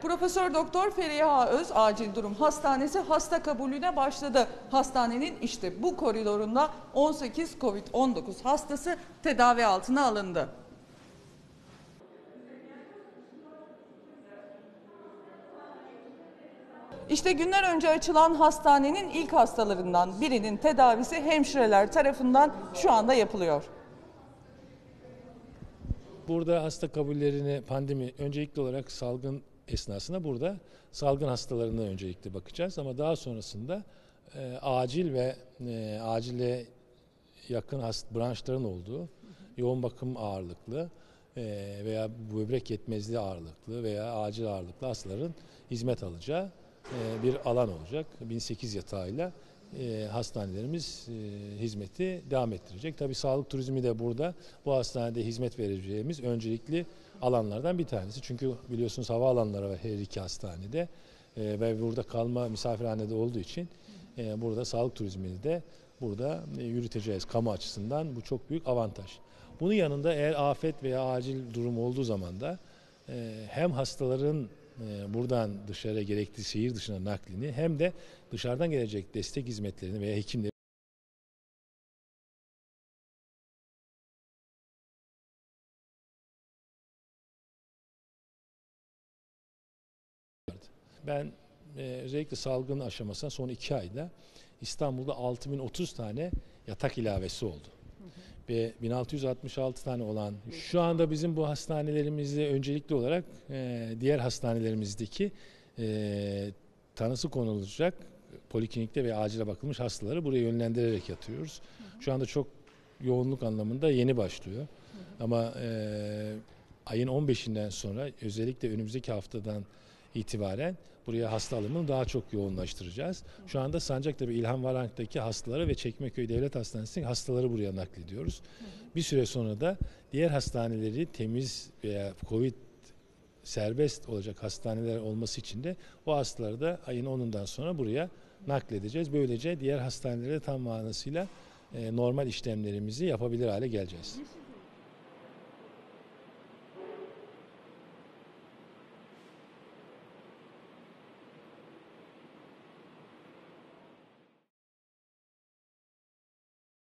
Profesör Doktor Feriha Öz Acil Durum Hastanesi hasta kabulüne başladı. Hastanenin işte bu koridorunda 18 Covid-19 hastası tedavi altına alındı. İşte günler önce açılan hastanenin ilk hastalarından birinin tedavisi hemşireler tarafından şu anda yapılıyor. Burada hasta kabullerini öncelikli olarak salgın esnasında burada salgın hastalarına öncelikle bakacağız ama daha sonrasında acil ve acile yakın branşların olduğu yoğun bakım ağırlıklı veya böbrek yetmezliği ağırlıklı veya acil ağırlıklı hastaların hizmet alacağı bir alan olacak. 1008 yatağıyla hastanelerimiz hizmeti devam ettirecek. Tabii sağlık turizmi de burada bu hastanede hizmet vereceğimiz öncelikli alanlardan bir tanesi. Çünkü biliyorsunuz havaalanları var her iki hastanede ve burada kalma misafirhanede olduğu için burada sağlık turizmini de burada yürüteceğiz. Kamu açısından bu çok büyük avantaj. Bunun yanında eğer afet veya acil durum olduğu zaman da hem hastaların buradan dışarı gerekli şehir dışına naklini hem de dışarıdan gelecek destek hizmetlerini veya hekimleri ben özellikle salgın aşamasında son 2 ayda İstanbul'da 6030 tane yatak ilavesi oldu. Ve 1666 tane olan şu anda bizim bu hastanelerimizde öncelikli olarak diğer hastanelerimizdeki tanısı konulacak poliklinikte ve acile bakılmış hastaları buraya yönlendirerek yatıyoruz. Şu anda çok yoğunluk anlamında yeni başlıyor. Ama ayın 15'inden sonra özellikle önümüzdeki haftadan itibaren buraya hasta alımını daha çok yoğunlaştıracağız. Şu anda Sancaktepe İlhan Varank'taki hastaları ve Çekmeköy Devlet Hastanesi'ndeki hastaları buraya naklediyoruz. Bir süre sonra da diğer hastaneleri temiz veya Covid serbest olacak hastaneler olması için de o hastaları da ayın 10'undan sonra buraya nakledeceğiz. Böylece diğer hastanelere tam manasıyla normal işlemlerimizi yapabilir hale geleceğiz.